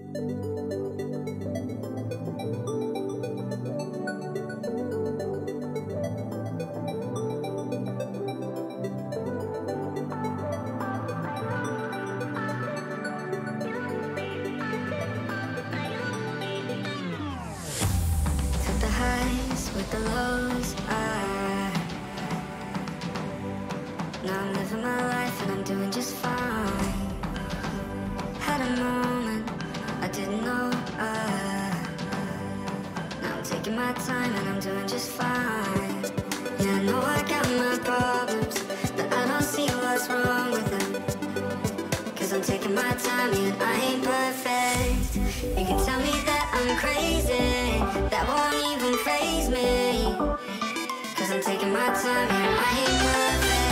Took the highs with the lows. Now I'm living my life and I'm doing just fine. Had a moment I didn't know. Now I'm taking my time and I'm doing just fine. Yeah, I know I got my problems, but I don't see what's wrong with them. Cause I'm taking my time and I ain't perfect. You can tell me that I'm crazy, that won't even faze me. Cause I'm taking my time and I ain't perfect.